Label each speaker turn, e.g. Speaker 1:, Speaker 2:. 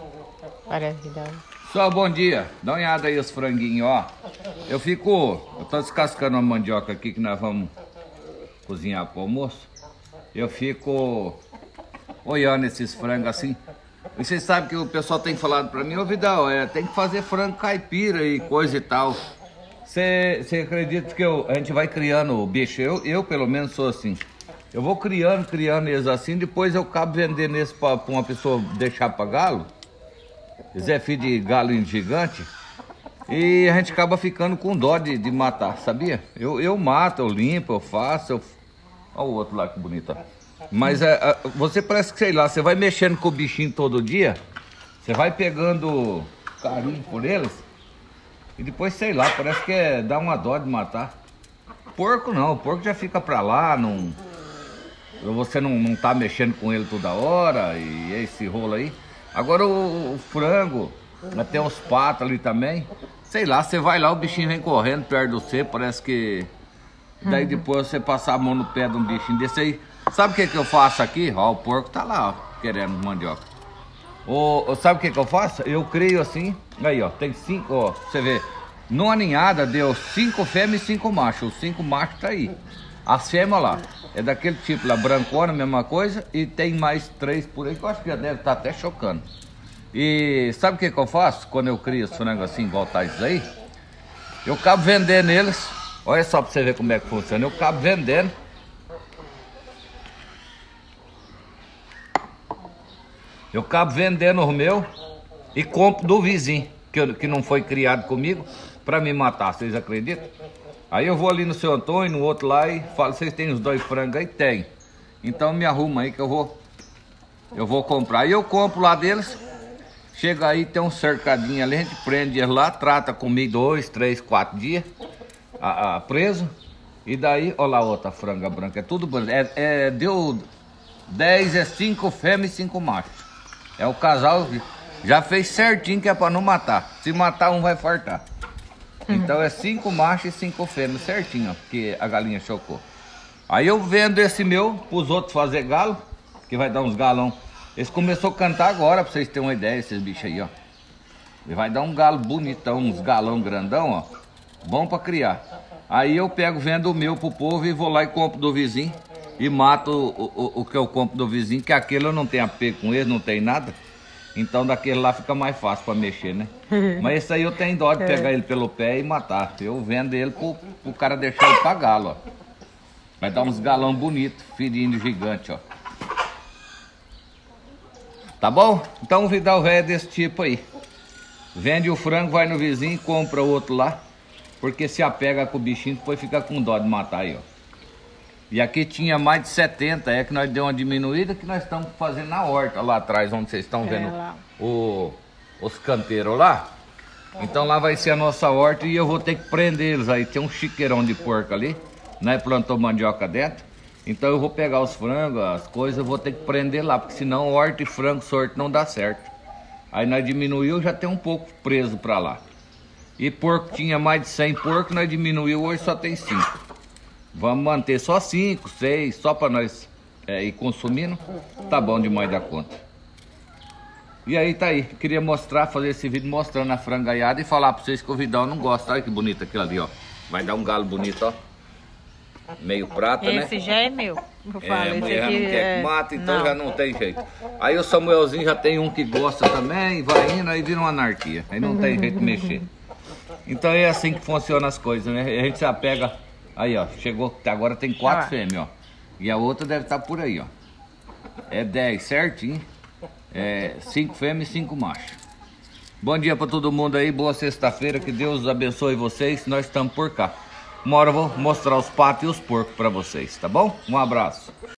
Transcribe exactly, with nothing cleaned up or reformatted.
Speaker 1: Parece que dá.
Speaker 2: Só bom dia. Dá uma olhada aí os franguinhos, ó. Eu fico... Eu tô descascando uma mandioca aqui que nós vamos cozinhar pro almoço. Eu fico olhando esses frangos assim. E vocês sabem que o pessoal tem falado pra mim, ô Vidal, é, tem que fazer frango caipira e coisa e tal. Você acredita que eu, a gente vai criando o bicho? Eu, eu, pelo menos, sou assim. Eu vou criando, criando eles assim, depois eu acabo vendendo esse pra, pra uma pessoa deixar pra galo. Zé filho de galo gigante. E a gente acaba ficando com dó de, de matar, sabia? Eu, eu mato, eu limpo, eu faço. Eu... Olha o outro lá que bonito, ó. Mas é, é, você parece que, sei lá, você vai mexendo com o bichinho todo dia. Você vai pegando carinho por eles. E depois, sei lá, parece que é, dá uma dó de matar. Porco não, o porco já fica pra lá, não... Você não, não tá mexendo com ele toda hora. E é esse rolo aí. Agora o, o frango, até os patos ali também. Sei lá, você vai lá, o bichinho vem correndo perto de você, parece que... Daí depois você passar a mão no pé de um bichinho desse aí. Sabe o que que eu faço aqui? Ó, o porco tá lá, ó, querendo mandioca. O, sabe o que que eu faço? Eu crio assim, aí ó, tem cinco, ó, você vê. Numa ninhada deu cinco fêmeas e cinco machos. Os cinco machos tá aí. As fêmeas lá, é daquele tipo lá, brancona, mesma coisa. E tem mais três por aí que eu acho que já deve estar até chocando. E sabe o que que eu faço? Quando eu crio os frangos assim, igual tá isso aí, eu acabo vendendo eles. Olha só pra você ver como é que funciona. Eu acabo vendendo. Eu acabo vendendo o meu e compro do vizinho, que, eu, que não foi criado comigo, pra me matar, vocês acreditam? Aí eu vou ali no seu Antônio, no outro lá e falo, vocês têm os dois frangos aí? Tem. Então me arruma aí que eu vou, eu vou comprar. Aí eu compro lá deles, chega aí, tem um cercadinho ali, a gente prende eles lá, trata comigo dois, três, quatro dias, a, a, preso. E daí, olha lá a outra franga branca, é tudo branco. É, é, deu dez, é cinco fêmeas e cinco machos. É o casal já fez certinho que é pra não matar. Se matar um vai fartar. Então é cinco machos e cinco fêmeas certinho, ó, porque a galinha chocou. Aí eu vendo esse meu pros outros fazer galo, que vai dar uns galão. Eles começou a cantar agora, pra vocês terem uma ideia, esses bichos aí, ó. E vai dar um galo bonitão, uns galão grandão, ó. Bom pra criar. Aí eu pego, vendo o meu pro povo e vou lá e compro do vizinho. E mato o, o, o que eu compro do vizinho, que aquele eu não tenho apego com ele, não tem nada. Então daquele lá fica mais fácil pra mexer, né? Mas esse aí eu tenho dó de pegar ele pelo pé e matar. Eu vendo ele pro, pro cara deixar ele pra galo, ó. Vai dar uns galão bonitos, filhinho gigante, ó. Tá bom? Então o Vidal velho é desse tipo aí. Vende o frango, vai no vizinho e compra o outro lá. Porque se apega com o bichinho, depois fica com dó de matar aí, ó. E aqui tinha mais de setenta, é que nós deu uma diminuída, que nós estamos fazendo na horta lá atrás, onde vocês estão vendo é, o, os canteiros lá. Então lá vai ser a nossa horta e eu vou ter que prender eles aí. Tem um chiqueirão de porco ali, né? Plantou mandioca dentro. Então eu vou pegar os frangos, as coisas, eu vou ter que prender lá, porque senão horta e frango sorte não dá certo. Aí nós diminuiu, já tem um pouco preso pra lá. E porco tinha mais de cem porcos, nós diminuiu, hoje só tem cinco. Vamos manter só cinco, seis, só para nós é, ir consumindo. Tá bom demais da conta. E aí tá aí, queria mostrar, fazer esse vídeo mostrando a frangaiada e falar para vocês que o Vidal não gosta. Olha que bonito aquilo ali, ó. Vai dar um galo bonito, ó. Meio prata,
Speaker 1: esse
Speaker 2: né?
Speaker 1: Esse já é meu. Eu
Speaker 2: é,
Speaker 1: falo,
Speaker 2: a mulher
Speaker 1: esse aqui
Speaker 2: não quer
Speaker 1: é...
Speaker 2: que mata, então
Speaker 1: não.
Speaker 2: já não tem jeito. Aí o Samuelzinho já tem um que gosta também, vai indo, aí vira uma anarquia. Aí não tem jeito de mexer. Então é assim que funcionam as coisas, né? A gente se apega... Aí, ó, chegou, agora tem quatro ah. fêmeas, ó. E a outra deve estar por aí, ó. É dez, certinho. É cinco fêmeas e cinco machos. Bom dia pra todo mundo aí, boa sexta-feira, que Deus abençoe vocês. Nós estamos por cá. Uma hora eu vou mostrar os patos e os porcos pra vocês, tá bom? Um abraço.